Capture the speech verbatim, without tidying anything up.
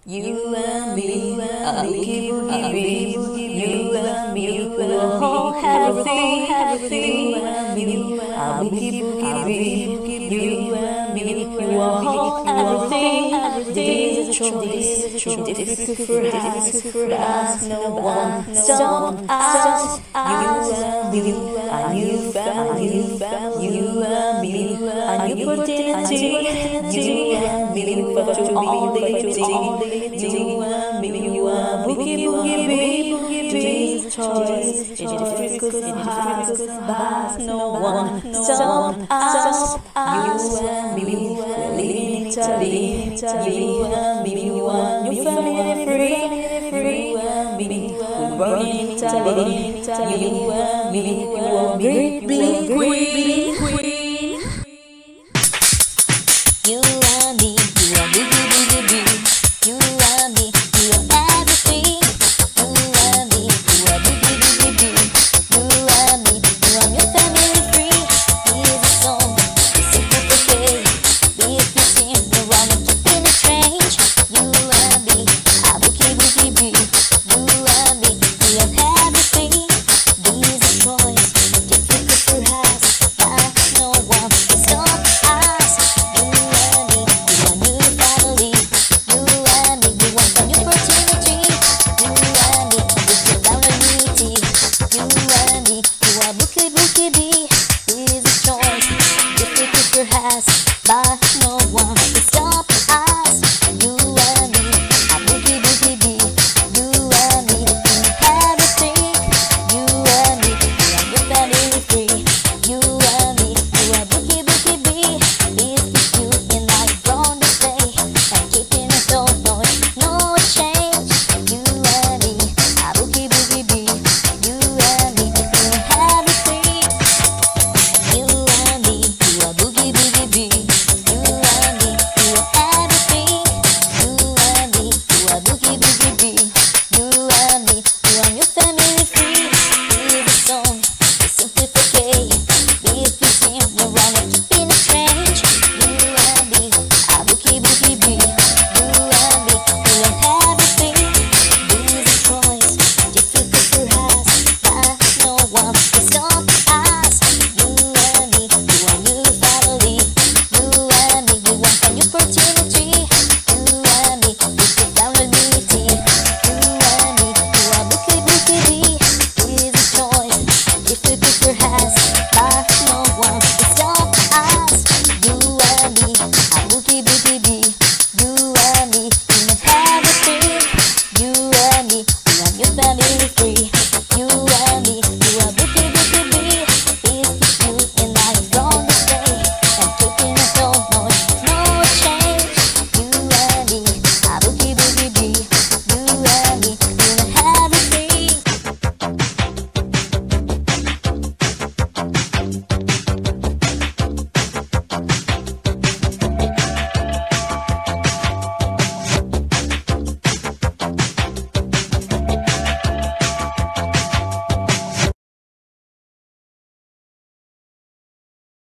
You and me, a boogie boogie boogie. You and me, we'll hold everything, everything. You and me, a boogie boogie boogie. You and me, we'll hold everything, everything. This is true, this is true. Difficult for us, for us, no one, so us. You and me, a new family, you and me, a new opportunity. You and me, for to all the you and me, you are boogie boogie boogie. Dreams choice, it's difficult for us, but no one, so us. You and me, we're living in Italy. You and me, you are new family free, free. You and me, we're born in Italy. You and me, you are great, big queen.